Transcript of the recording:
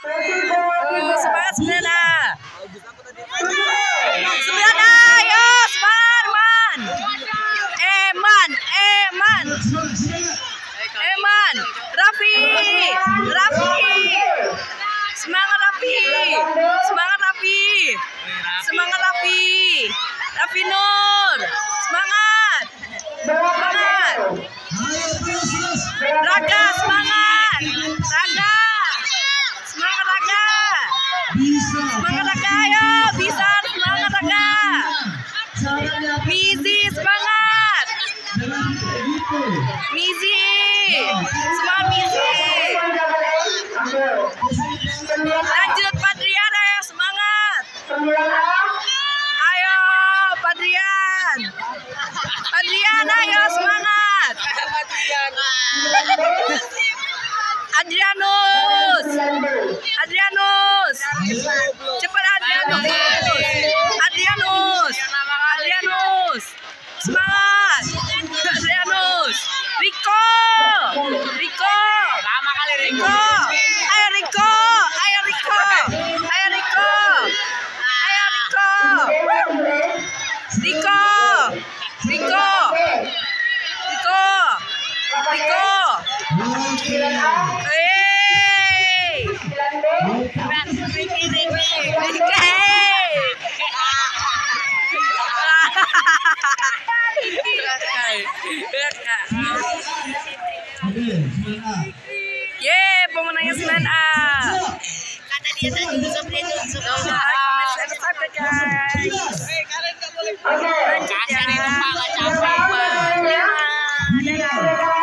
Semangat Sembilan. Sembilan, ayo semangat Man. Eman, Raffi. Semangat Raffi. Raffi Nur, semangat. Raga, semangat. Semangat Raga, ayo bisa, semangat Raga. Mizi, semangat. Semangat Mizi. Lanjut Padrian, ayo semangat. Ayo Padrian, ayo semangat. Adrianus, cepat Adrianus, semangat. Adrianus, Riko, ayo Riko. Pemenangnya 9A. Kata dia tadi subscribe guys. Lanjut ya.